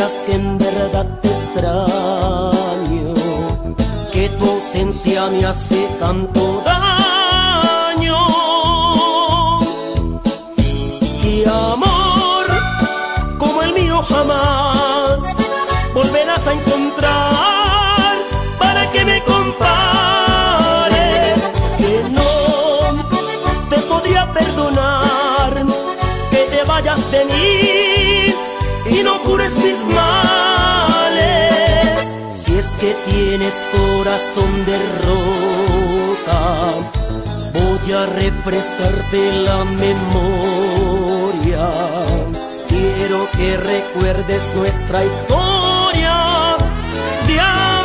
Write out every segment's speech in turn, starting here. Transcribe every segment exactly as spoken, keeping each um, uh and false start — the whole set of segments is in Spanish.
creas que en verdad te extraño, que tu ausencia me hace tanto daño. Y amor como el mío jamás volverás a encontrar para que me compares. Que no te podría perdonar que te vayas de mí y no cures mis males. Si es que tienes corazón de roca, voy a refrescarte la memoria. Quiero que recuerdes nuestra historia de amor.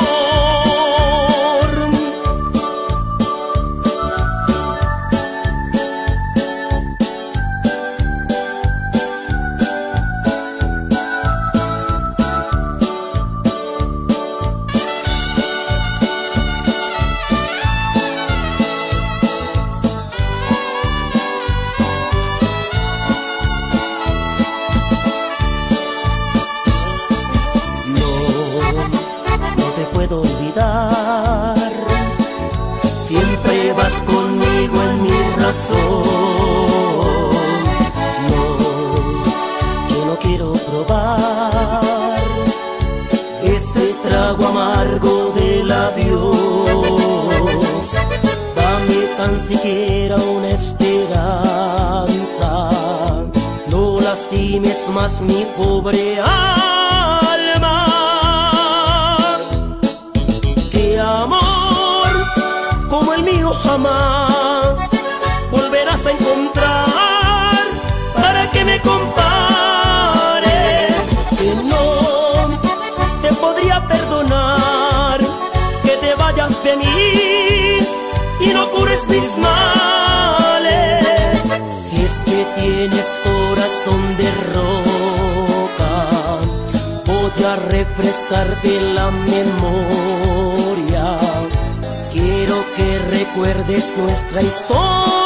Puedo olvidar, siempre vas conmigo en mi razón. No, yo no quiero probar ese trago amargo del adiós. Dame tan siquiera una esperanza, no lastimes más mi pobre alma. Amor como el mío jamás volverás a encontrar para que me compares. Que no te podría perdonar que te vayas de mí y no cures mis males. Si es que tienes corazón de roca, voy a refrescarte la memoria. Quiero que recuerdes nuestra historia